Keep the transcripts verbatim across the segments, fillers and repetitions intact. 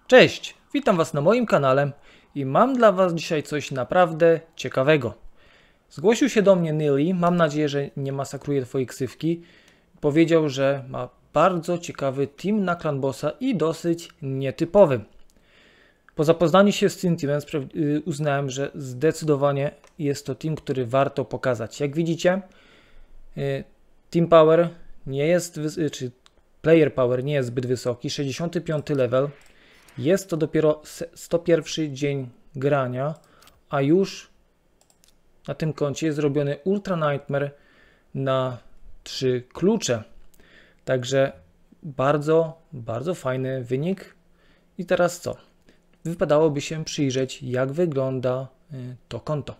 Cześć, witam Was na moim kanale i mam dla Was dzisiaj coś naprawdę ciekawego. Zgłosił się do mnie Nili, mam nadzieję, że nie masakruje Twojej ksywki. Powiedział, że ma bardzo ciekawy team na Clan Bossa i dosyć nietypowy. Po zapoznaniu się z tym teamem uznałem, że zdecydowanie jest to team, który warto pokazać. Jak widzicie, team power nie jest, czy player power nie jest zbyt wysoki, sześćdziesiąty piąty level. Jest to dopiero sto pierwszy dzień grania, a już na tym koncie jest zrobiony Ultra Nightmare na trzy klucze. Także bardzo, bardzo fajny wynik. I teraz co? Wypadałoby się przyjrzeć, jak wygląda to konto.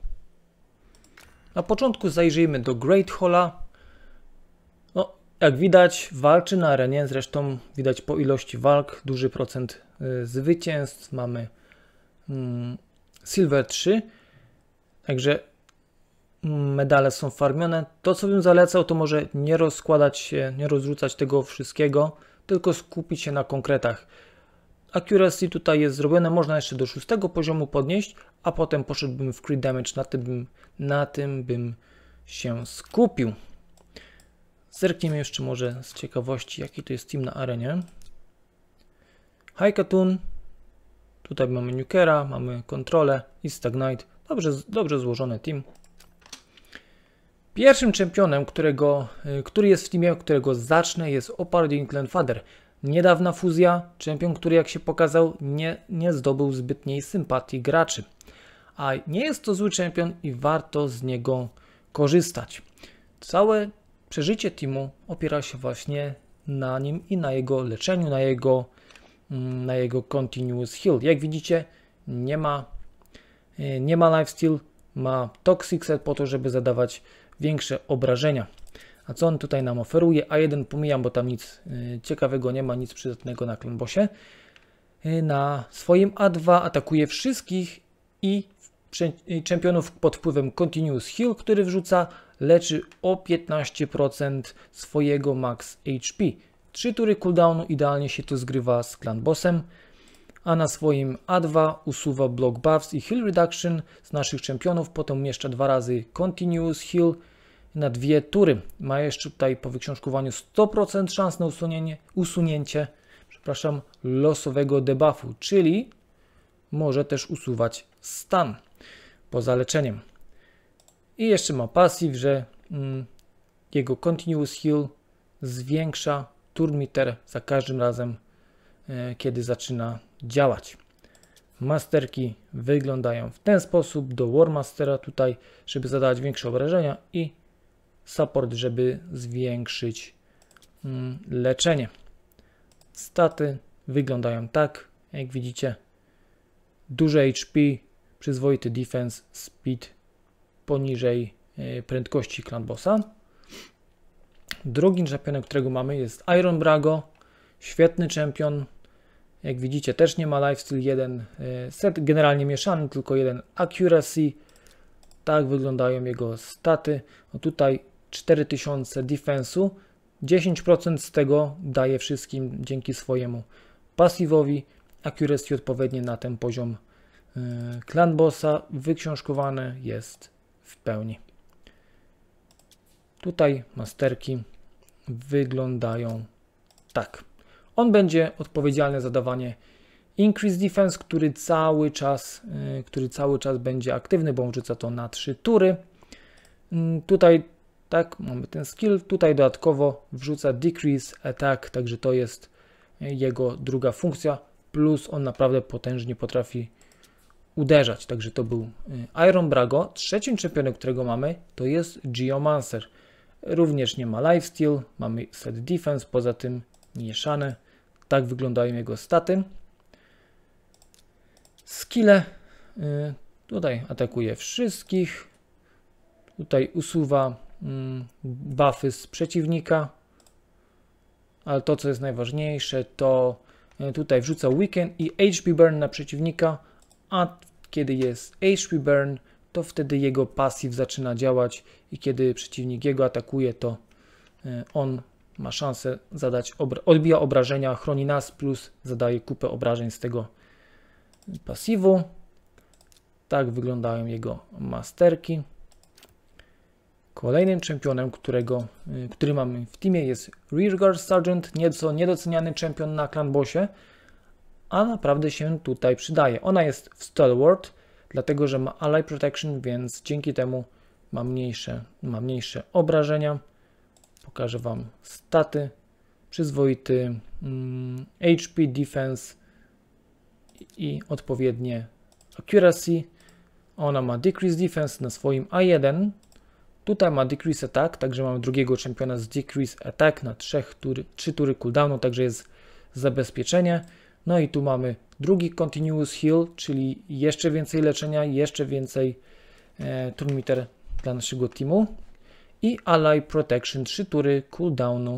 Na początku zajrzyjmy do Great Halla. No, jak widać, walczy na arenie, zresztą widać po ilości walk duży procent zwycięstw. Mamy mm, Silver trzy, także medale są farmione. To, co bym zalecał, to może nie rozkładać się, nie rozrzucać tego wszystkiego, tylko skupić się na konkretach. Accuracy tutaj jest zrobione, można jeszcze do szóstego poziomu podnieść, a potem poszedłbym w crit damage, na tym bym, na tym bym się skupił. Zerknijmy jeszcze może z ciekawości, jaki to jest team na arenie. Haikatun, tutaj mamy Nukera, mamy kontrolę i Stagnite, dobrze, dobrze złożony team. Pierwszym czempionem, którego, który jest w teamie, którego zacznę, jest Opardin Clanfather. Niedawna fuzja, czempion, który jak się pokazał nie, nie zdobył zbytniej sympatii graczy. A nie jest to zły czempion i warto z niego korzystać. Całe przeżycie teamu opiera się właśnie na nim i na jego leczeniu, na jego, na jego continuous heal. Jak widzicie, nie ma, nie ma lifesteal, ma toxic set po to, żeby zadawać większe obrażenia. A co on tutaj nam oferuje? A jeden pomijam, bo tam nic ciekawego nie ma, nic przydatnego na Clan Bossie. Na swoim A dwa atakuje wszystkich i czempionów pod wpływem Continuous Heal, który wrzuca, leczy o piętnaście procent swojego max H P. trzy tury cooldownu, idealnie się to zgrywa z Clan Bossem. A na swoim A dwa usuwa block buffs i heal reduction z naszych czempionów, potem umieszcza dwa razy Continuous Heal na dwie tury. Ma jeszcze tutaj po wyksiążkowaniu sto procent szans na usunięcie, usunięcie przepraszam, losowego debuffu, czyli może też usuwać stun poza leczeniem. I jeszcze ma passive, że mm, jego Continuous Heal zwiększa turn meter za każdym razem, e, kiedy zaczyna działać. Masterki wyglądają w ten sposób. Do War Mastera tutaj, żeby zadawać większe obrażenia, i support, żeby zwiększyć mm, leczenie. Staty wyglądają tak, jak widzicie. Duże H P, przyzwoity defense, speed poniżej y, prędkości Clan Bossa. Drugim czempionem, którego mamy, jest Iron Brago. Świetny czempion. Jak widzicie, też nie ma lifesteal, jeden y, set generalnie mieszany, tylko jeden accuracy. Tak wyglądają jego staty. No tutaj cztery tysiące defensu, dziesięć procent z tego daje wszystkim dzięki swojemu pasywowi. Accuracy odpowiednie na ten poziom yy, Clan Bossa wyksiążkowane jest w pełni. Tutaj masterki wyglądają tak. On będzie odpowiedzialny za dawanie Increase Defense, który cały czas, yy, który cały czas będzie aktywny, bo on rzuca to na trzy tury. Yy, tutaj tak, mamy ten skill. Tutaj dodatkowo wrzuca Decrease Attack, także to jest jego druga funkcja. Plus on naprawdę potężnie potrafi uderzać. Także to był Iron Brago. Trzecim czempionem, którego mamy, to jest Geomancer. Również nie ma lifesteal, mamy set defense, poza tym mieszane. Tak wyglądają jego staty. Skille. Tutaj atakuje wszystkich. Tutaj usuwa buffy z przeciwnika, ale to, co jest najważniejsze, to tutaj wrzuca Weaken i H P Burn na przeciwnika, a kiedy jest H P Burn, to wtedy jego passive zaczyna działać i kiedy przeciwnik jego atakuje, to on ma szansę zadać, obra odbija obrażenia, chroni nas, plus zadaje kupę obrażeń z tego pasywu. Tak wyglądają jego masterki. Kolejnym czempionem, którego, który mamy w teamie, jest Rearguard Sergeant, nieco niedoceniany czempion na Clan Bossie, a naprawdę się tutaj przydaje. Ona jest w Stalwart, dlatego że ma Ally Protection, więc dzięki temu ma mniejsze, ma mniejsze obrażenia. Pokażę Wam staty. Przyzwoity mm, H P, Defense i odpowiednie Accuracy. Ona ma Decrease Defense na swoim A jeden. Tutaj ma Decrease Attack, także mamy drugiego czempiona z Decrease Attack na trzy tury cooldownu, także jest zabezpieczenie. No i tu mamy drugi Continuous Heal, czyli jeszcze więcej leczenia, jeszcze więcej e, turn-meter dla naszego teamu. I Ally Protection, trzy tury cooldownu.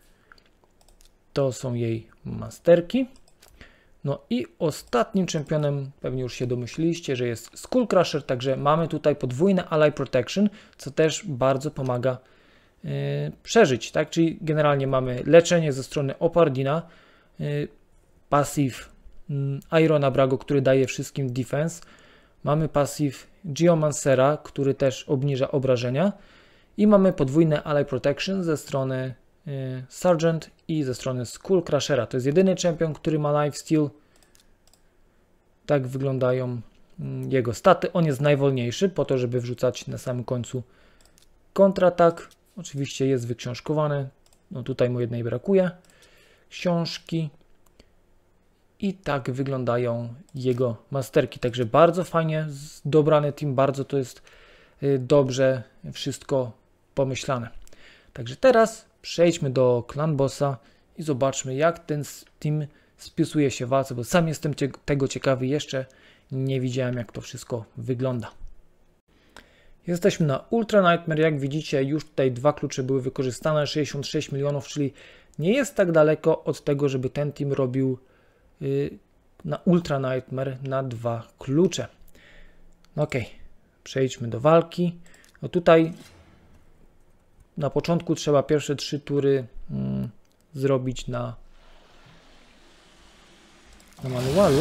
To są jej masterki. No i ostatnim czempionem, pewnie już się domyśliliście, że jest Skull Crusher, także mamy tutaj podwójne Ally Protection, co też bardzo pomaga yy, przeżyć, tak? Czyli generalnie mamy leczenie ze strony Opardina, yy, pasyw yy, Irona Brago, który daje wszystkim defense, mamy pasyw Geomancera, który też obniża obrażenia i mamy podwójne Ally Protection ze strony Sergeant i ze strony Skull Crushera. To jest jedyny czempion, który ma lifesteal. Tak wyglądają jego staty. On jest najwolniejszy po to, żeby wrzucać na samym końcu kontratak. Oczywiście jest wyksiążkowany. No tutaj mu jednej brakuje. Książki. I tak wyglądają jego masterki. Także bardzo fajnie dobrany team. Bardzo to jest dobrze wszystko pomyślane. Także teraz przejdźmy do Clan Bossa i zobaczmy, jak ten team spisuje się w walce, bo sam jestem cie tego ciekawy, jeszcze nie widziałem, jak to wszystko wygląda. Jesteśmy na Ultra Nightmare, jak widzicie, już tutaj dwa klucze były wykorzystane, sześćdziesiąt sześć milionów, czyli nie jest tak daleko od tego, żeby ten team robił yy, na Ultra Nightmare na dwa klucze. Ok, przejdźmy do walki. No tutaj na początku trzeba pierwsze trzy tury mm, zrobić na, na manualu,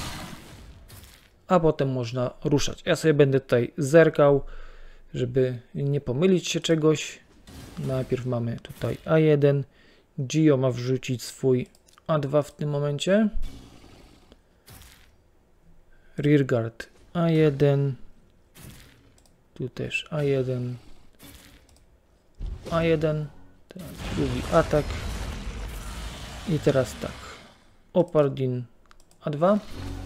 a potem można ruszać. Ja sobie będę tutaj zerkał, żeby nie pomylić się czegoś. Najpierw mamy tutaj A jeden. Gio ma wrzucić swój A dwa w tym momencie. Rearguard A jeden. Tu też A jeden. A jeden, teraz drugi atak i teraz tak, Opardin A dwa,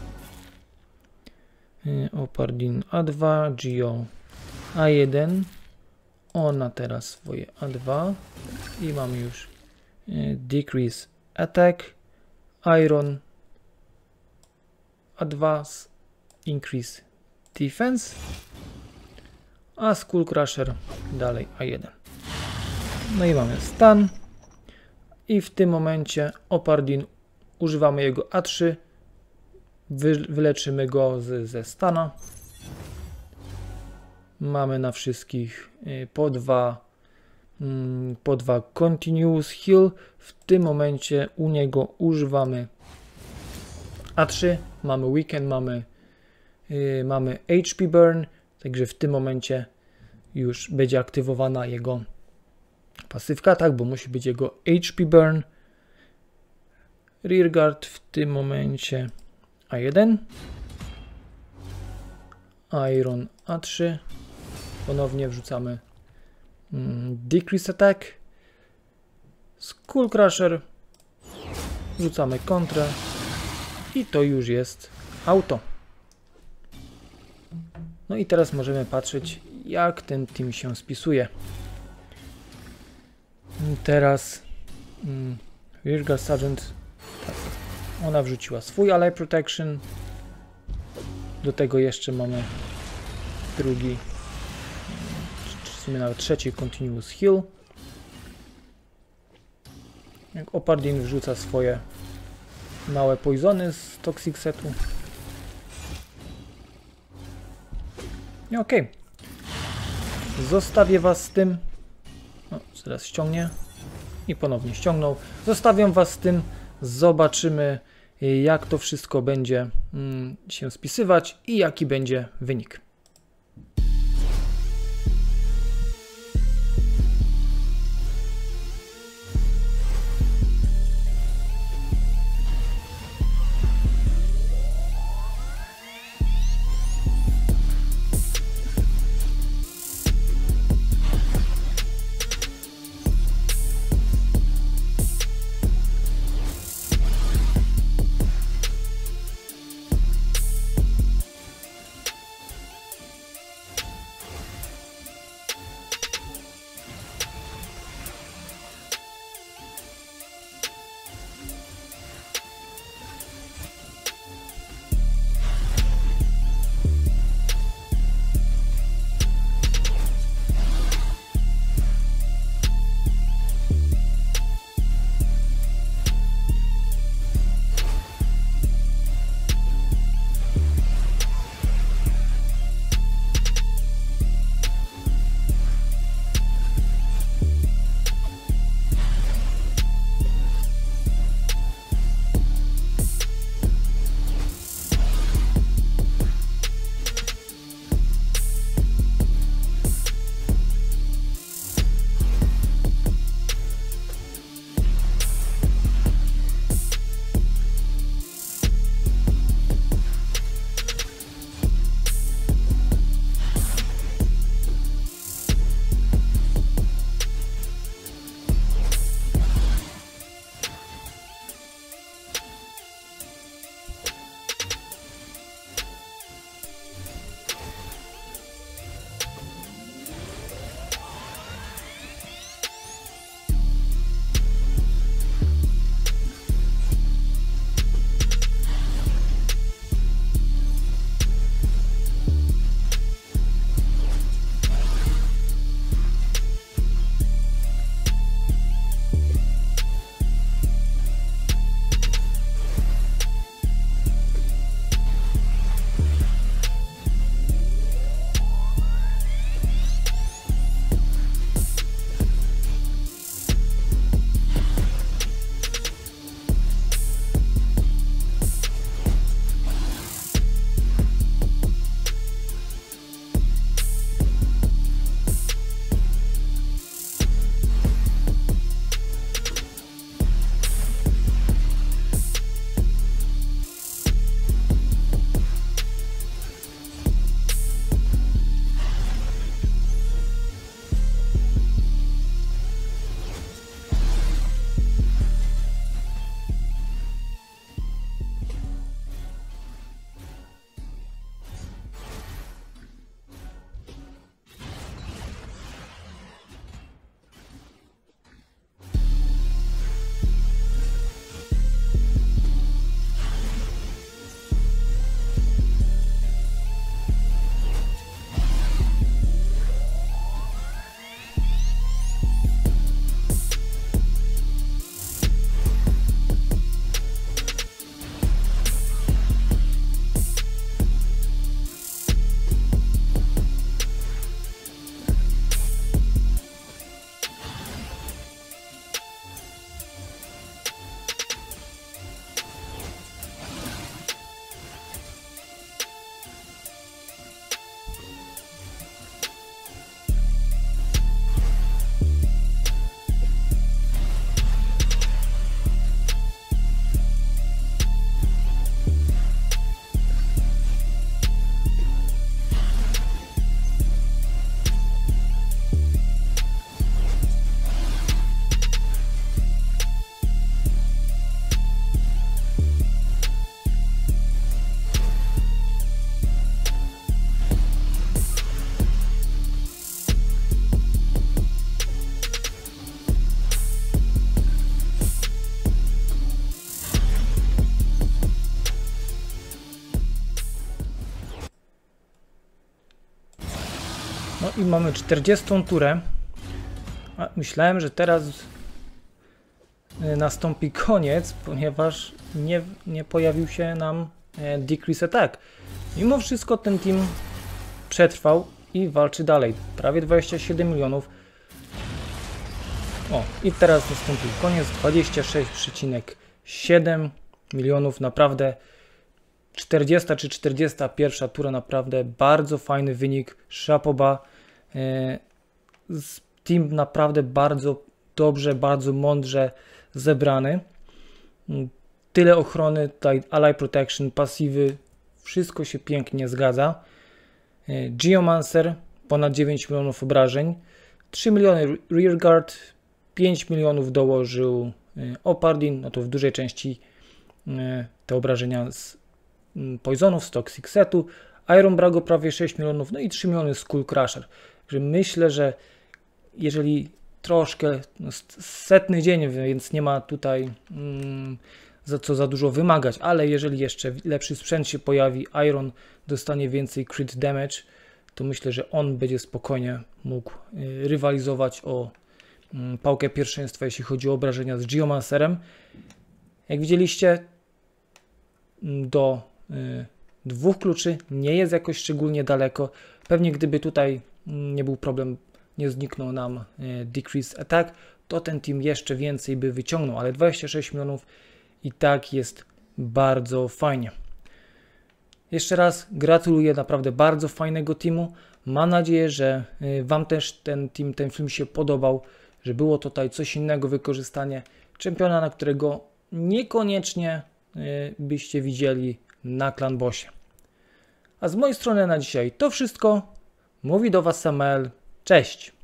Opardin A dwa, Gio A jeden, ona teraz swoje A dwa i mamy już Decrease Attack, Iron A dwa, Increase Defense, a Skull Crusher dalej A jeden. No i mamy stan i w tym momencie Opardin, używamy jego A trzy, wy, wyleczymy go z, ze stana. Mamy na wszystkich po dwa, po dwa Continuous Heal. W tym momencie u niego używamy A trzy, mamy Weekend, mamy, yy, mamy H P Burn, także w tym momencie już będzie aktywowana jego pasywka, tak, bo musi być jego H P Burn. Rearguard w tym momencie A jeden. Iron A trzy. Ponownie wrzucamy mm, Decrease Attack. Skull Crusher. Wrzucamy kontrę. I to już jest auto. No i teraz możemy patrzeć, jak ten team się spisuje. Teraz mm, Rearguard Sergeant, tak, ona wrzuciła swój Ally Protection. Do tego jeszcze mamy drugi, czy w sumie nawet trzeci Continuous Heal. Jak Opardin wrzuca swoje małe poisony z Toxic Setu. I ok. Zostawię Was z tym. O, zaraz ściągnie. i ponownie ściągnął. Zostawiam Was z tym, zobaczymy jak to wszystko będzie się spisywać i jaki będzie wynik. No i mamy czterdziestą turę. A myślałem, że teraz nastąpi koniec, ponieważ nie, nie pojawił się nam Decrease Attack. Mimo wszystko ten team przetrwał i walczy dalej. Prawie dwadzieścia siedem milionów. O, i teraz nastąpił koniec, dwadzieścia sześć przecinek siedem milionów, naprawdę czterdziesta czy czterdziesta pierwsza tura, naprawdę bardzo fajny wynik, szapoba. Team naprawdę bardzo dobrze, bardzo mądrze zebrany. Tyle ochrony, tutaj Ally Protection, pasywy, wszystko się pięknie zgadza. Geomancer, ponad dziewięć milionów obrażeń, trzy miliony Rearguard, pięć milionów dołożył Opardin, no to w dużej części te obrażenia z Poisonów, z Toxic Setu, Iron Brago prawie sześć milionów, no i trzy miliony Skull Crusher. Także myślę, że jeżeli troszkę, no setny dzień, więc nie ma tutaj mm, za co za dużo wymagać, ale jeżeli jeszcze lepszy sprzęt się pojawi, Iron dostanie więcej crit damage, to myślę, że on będzie spokojnie mógł y, rywalizować o y, pałkę pierwszeństwa, jeśli chodzi o obrażenia z Geomancerem. Jak widzieliście, do y, dwóch kluczy nie jest jakoś szczególnie daleko. Pewnie gdyby tutaj nie był problem, nie zniknął nam y, Decrease Attack, to ten team jeszcze więcej by wyciągnął, ale dwadzieścia sześć milionów i tak jest bardzo fajnie. Jeszcze raz gratuluję naprawdę bardzo fajnego teamu. Mam nadzieję, że y, Wam też ten team, ten film się podobał, że było tutaj coś innego, wykorzystanie czempiona, na którego niekoniecznie byście widzieli na Clan Bossie. A z mojej strony na dzisiaj to wszystko. Mówi do Was Samael. Cześć!